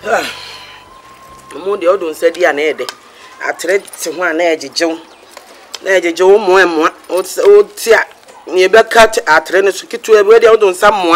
Mo de odun se dia na ede. Atre ti ho na ejejew. Na ejejew mo o tia. Ni be cut atre no so kitu e de odun sa mo.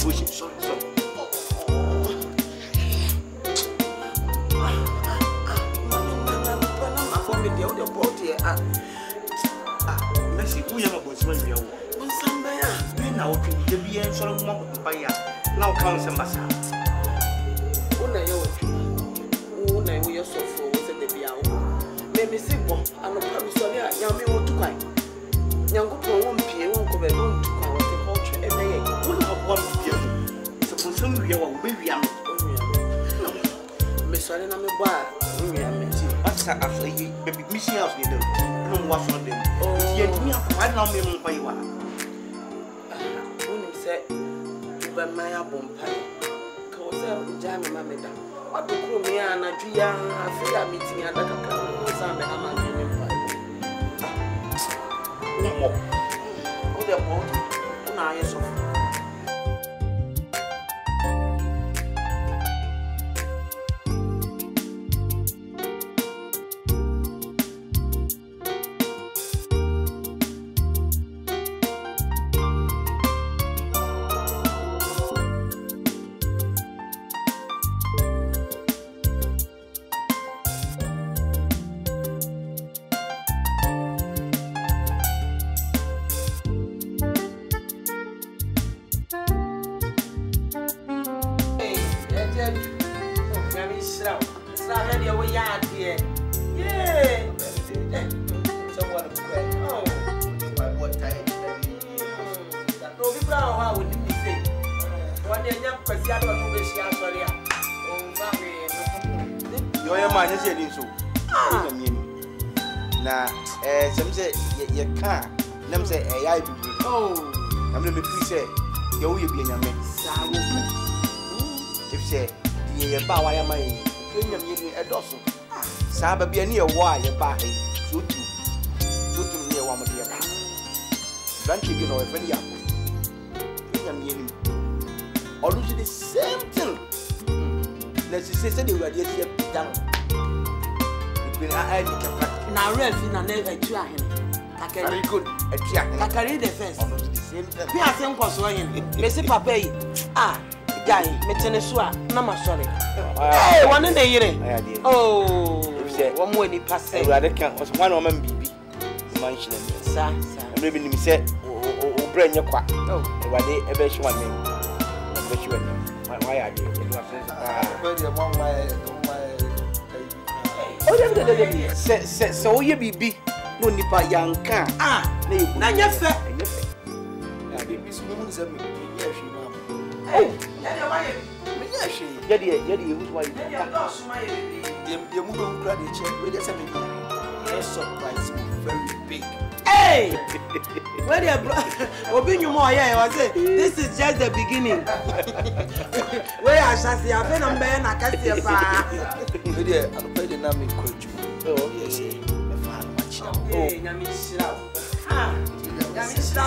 Sorry. Messi, who you have was when you are. Now, the BN sort of mock by now counts and Massa. Una yo so for was the biao. Maybe simple, and no promissory, Yami won't to cry. Young won't be won't go alone to cry the culture and they wouldn't have one beer. Suppose some we are baby. Miss Alina, my bar, we are meeting. What's that after you, baby? Missing out with them. No one from them. Oh, yet me up quite long by you are. But my album pie. Cause Jammy Mamma. What the crew me and a Gia, I feel I'm meeting at the Sam and I'm oh, the boat. Now, yes, of some say you can't. Them say, I be. Oh, I'm going to say, you will be in your mix. If say, the power I am in, a dozen. Saba be near why you buy shoot to near one of the other. Ranching, you know, if any apple. Or do the same thing. Let's say they were just down. Now, Rev, I never try him. Very good. I carry the first. We are same consoling. Messi Papa. Ah, Guy, Metenesua, Nama sorry. Hey, one in the year. Oh, one more in the past. I can't was one woman BB. Mansion, sir. Maybe me said, oh, bring your quack. Oh, what they ever show one name. Why are you? So you be no nipa yanka. Ah, na nyefe. Hey, yadi who's why? The move grad check. We just say surprise very big. Hey, where the Obi you more here was say this is just the beginning. Where I shall see a pen on ben I can see a fire. We there and pay the name coach. Oh, yes. Oh, Yamishra. Ah, Yamishra,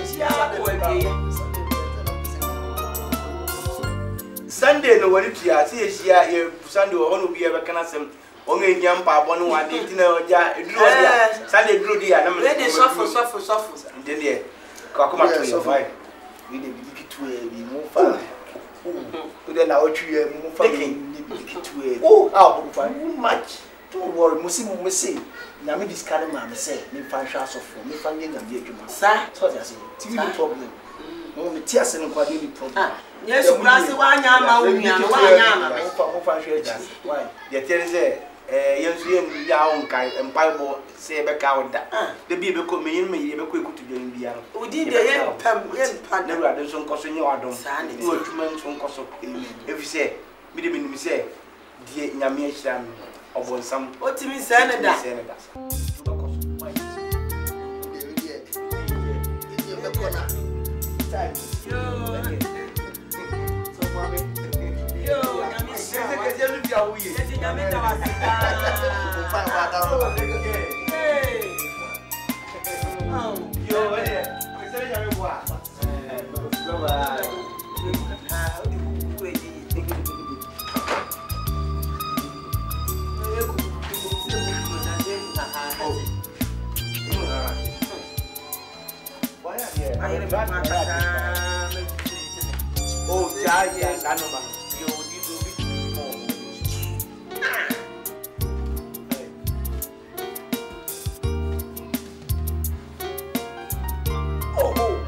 Sunday, no one if you are see Sunday or one will be ever can ask him. Only young papa, one day, Sunday grew the animal. Let it suffer. And then, yeah, come out to your wife. We need to be more fun. Then our tree, more fun. Oh, how much? Don't worry, Mussim, now me discard my say, me find shots of me finding a big sir. So that's it. Problem. Only tears and quality problem. Yes, you must one yam. Why? The tears there. Yes, we are on kind and Bible say back out that the baby could mean me ever quick to join the young. We did the young partner rather than costing you. I don't sign it. You are 2 months from Cosso. If you say, me say, dear Yamish. Of some what do you mean, Senator? yes, I know. You did more. Oh,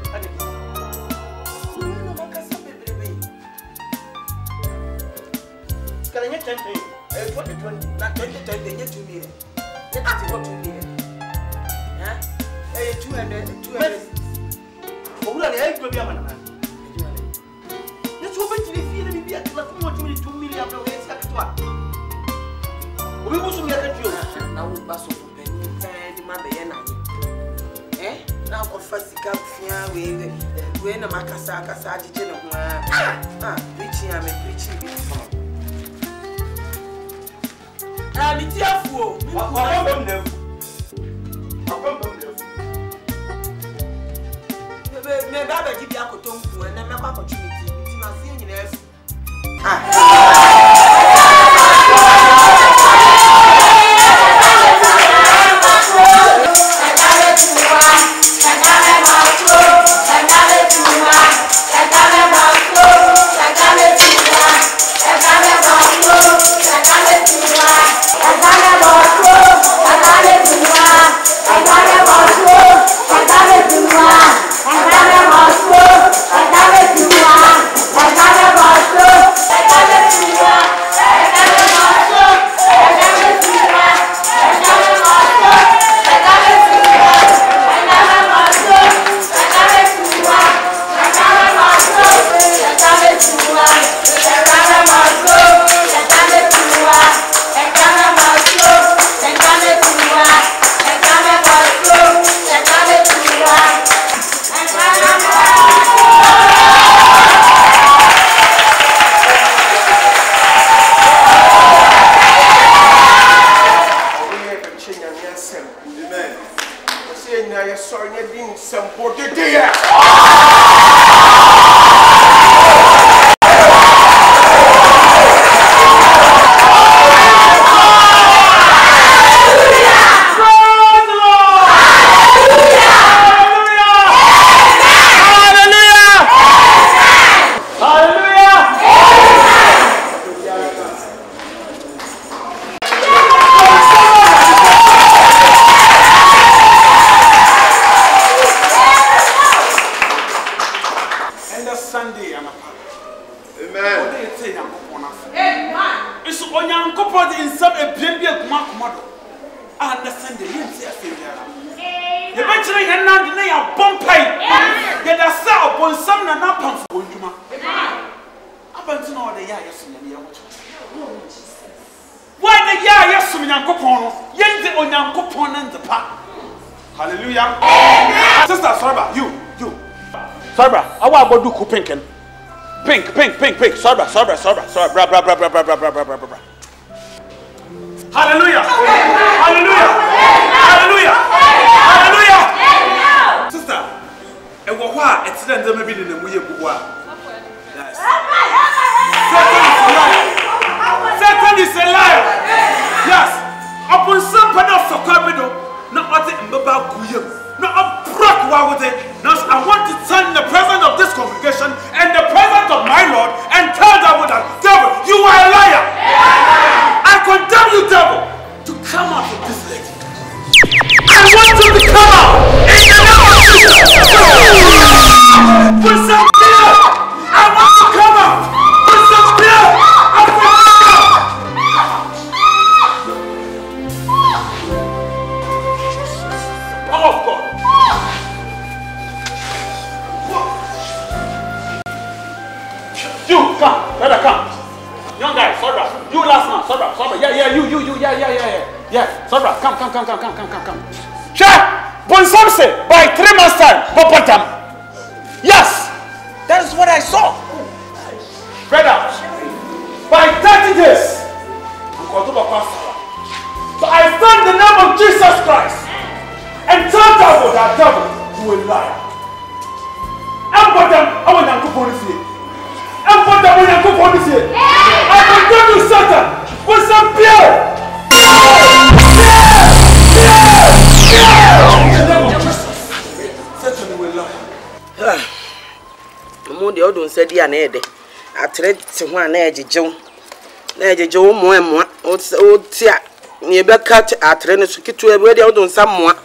can I get 10 things? 20, not 20, get 2 million. Get 2 million. Huh? 200. Oh, we are the to be a man. Let's open to the field and be at 2 million of the sector. We must get you. Now, we pass over penny and my eh? Now, first, come here. When a Macasaka Sajin preaching, I'm preaching. I'm a tearful. Me baba give you a coton and never opportunity. It's my senior. Hallelujah. Sister Sorba, you. Sorba, I want to do pink. Pink. Sorba. Bra. Hallelujah. Sister, and what it's then the maybe in the way of yes. Satan is a liar. Yes. Upon some part of Sokabido, not what it about Guyam, not a broke war with it. Now I want to stand in the presence of this congregation and the presence of my Lord and tell them that devil, you are a liar. I condemn you, devil, to come out of this lady. I want you to come out in the name of Jesus. Put some fear. I want to come out. Put some fear. Oh God. You come, better come. Young guy, Sobra. You last man, Sobra. Yeah, you. Yeah, Sobra, come. Check! Bonsamse, by 3 months' time, Bopotam. Yes! That is what I saw. Brother, by 30 days, so I stand in the name of Jesus Christ and tell devil that devil, you will lie. I'm bottom, I want to go to see. I'm bottom, I want to go to see. I condemn you, Satan, with some beer. Satan will lie. The other said, "Yeah, atre te ho na ejejew. Na ejejew mo o ti a ne be cut atre ne so kitu e be dia odon sammoa.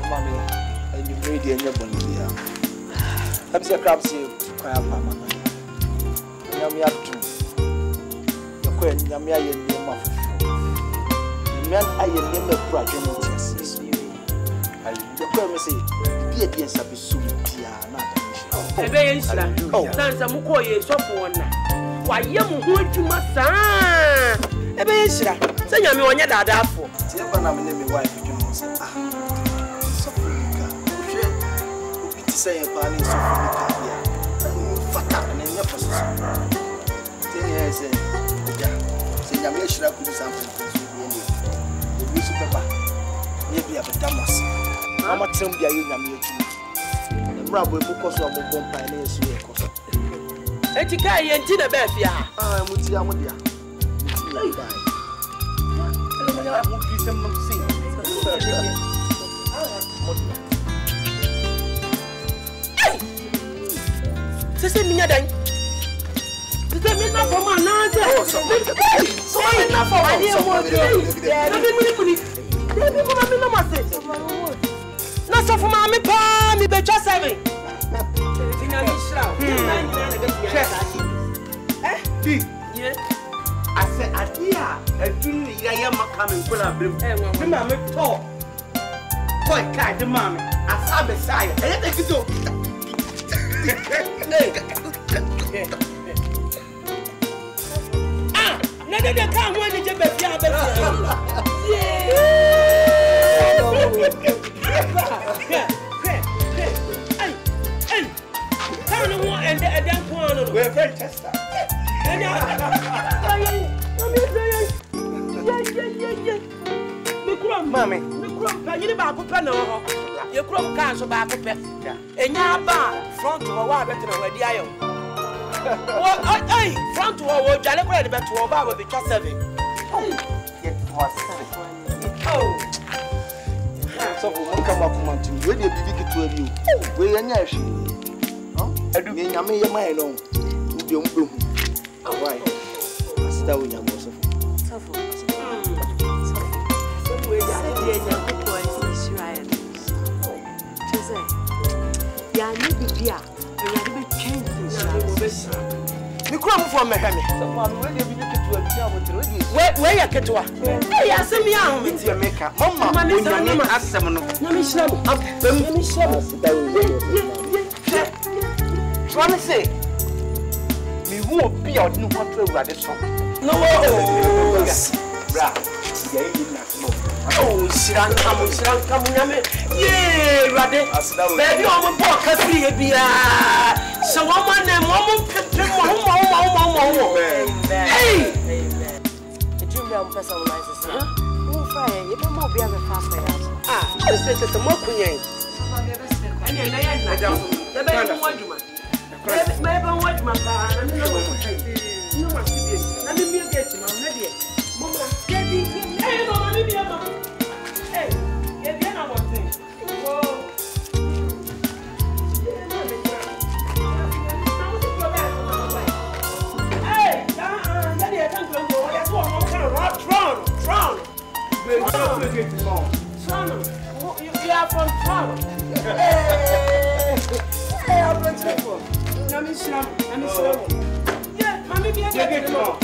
mommy, and you made your bondia. I'm so crabs you, cry up, Mamma. Yammy up to the queen, Yammy, I am your muff. The man I am never project. The queen say, be a dear Sabi Suya. Oh, Sansa Mukoye, so for one. Why, you would you must say? Ebesra, say you me onya dada afo. Ti e bana me me wife dwon say ah. So for ka. Hwe obi ti say e ba ni so for ka ya. Fata na nya foso. Ti e say ja. Say ya me shira ku sample so bi ni. Obi su papa. Ye bi abadamas. Mama trim bia ye nya me etu. Mra bo e ko so mo bompa na yesu e ko so. Eti kai ye nti na ba fia. Ah, muti amodia. Hey. Sese minya dan. Sese minna for man na se. So minna for man. Ade mo de. Ade muni. Ade mo ma minna ma se. Na so for ma me pa mi be twa 7. Tina mi shra. Di. Yeah. I said, Adia, a junior Yama coming for a brim. The mammy talk. Quite kind of mammy. I saw the side. I let it go. Ah, never come when you get We're very tested. Mommy, you back up no. You crop can so back up. And ya bar front to a war better than where the iron. What? Hey, front to a jaleco the better to a bar with the just 7. It was 7. Oh, so we come up to where you begin to you. Where you are, I do mean, I may your mind alone. You don't. Why? I sit down with your boss. You come from me, where you get to? Hey, I see me out with your maker. Mama, you ask someone. Let me show up. Let me show up. What say? We won't be out new control by this song. No, oh, Siran, come, yeah, Radde. Baby, I'm a book, I see it. So, woman and woman, hey, the dream realm personalizes. Who fire, you don't know, be a fast. Ah, just say it's a mockery. And I want you. Maybe I want my car, and no one wants to be. Let me get him, I'm ready. Mama, hey, Mama, hey, get the other one thing. Whoa. Hey, Daddy, I can't go. That's what I'm kind of Toronto. You are from Toronto. Hey, I'm from Toronto. Let me show. Yeah, mommy, be a get more.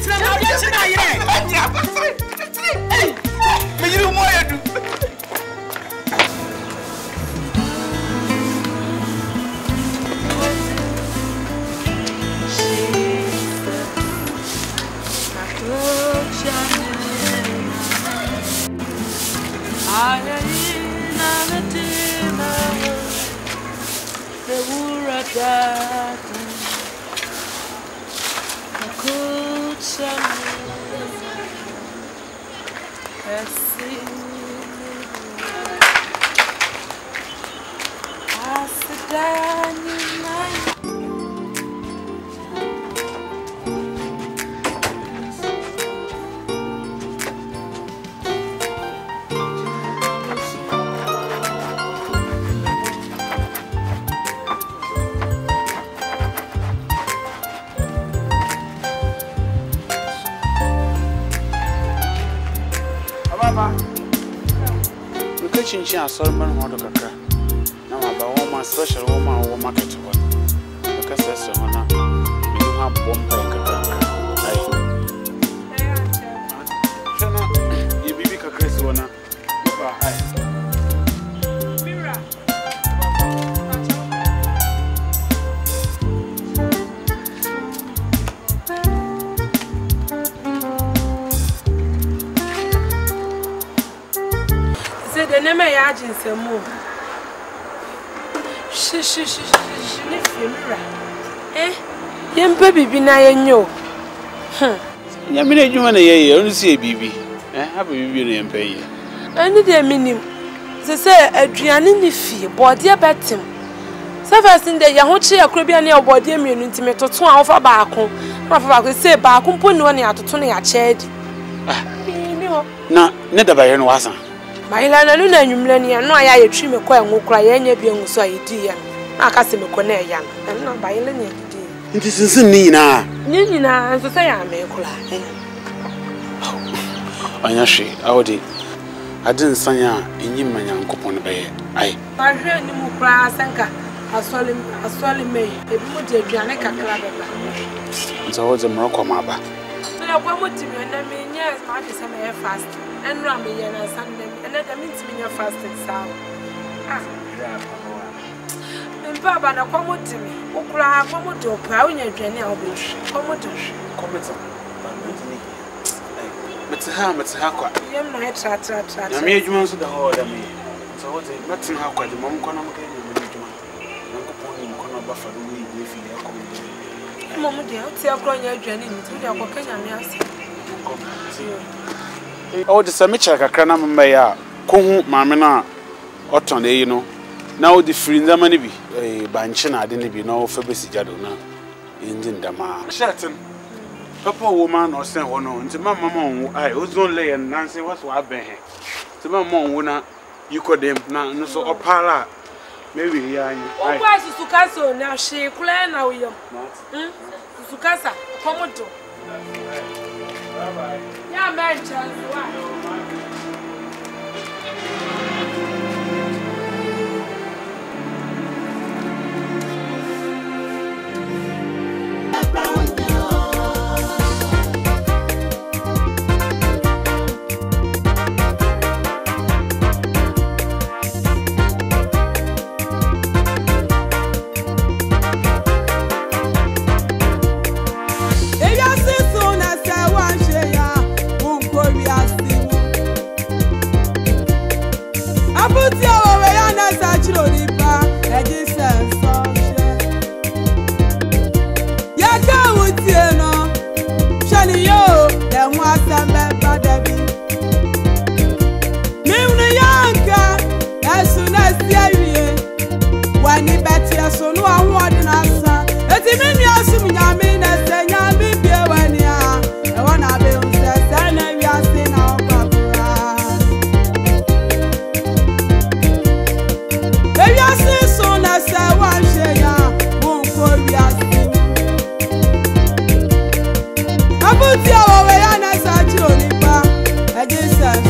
Solomon Hodokaka. Now about one special woman or market one. Because that's the honor. We don't have one bank. You be a Chris one. The name I imagine some more. She, eh? Young baby be nigh and you. Yamina, you want a year, only see a baby. Have a baby and pay you. I need a minimum. They say Adrian in the fee, body about him. Several in the Yahochi, a Caribbean near body immunity, met to 12 of Barco. Papa say Barco put one out to Tony a shed. No, never by any wasn't. My lana luna nyumlenia no aya ye twi me kwa nwokra ye nya bi enso ayedi ya aka se me kona ya no na ba yele nya didi nti sinsin ni nyina nso se ya me kula anya hwe awodi adin sanya enyi manyankopon be ye ai ba hwe ni mu kra asanka asole me ebi mo de aduane kakra beba nso wo ze mroko ma ba na kwa mo timi na me nya ma de se me fast and ram me na Sunday and that means me your fasting sound Papa na kwa mo timi okura kwa mo do pa wo nya aduane a obi kwa mo do kometa metha kwa yem na tra na me adwuma nso da ho da me so wo ze metha kwa de mom kono mo ka nya me adwuma na ko pon ni kono ba fa do ni bi fi ya ko mo mo de o ti akro nya aduane ni ti de akọ kanya me ase oh the semicha kakra na mma ya kohu maame na oton eyi no na o di free ndama ne bi banche na ade ne bi na o fa besigado na engine dama shatin papa woman no sen ho no nti mama onwo ai ozon le yan nanse waso aben he nti mama onwo na yikodem na no so opara mewi ya anyi o kwa susukasa na hwe kula na uyom susukasa komodo yeah, man, Abuti awo we ya na sa chiro nipa. Eje sense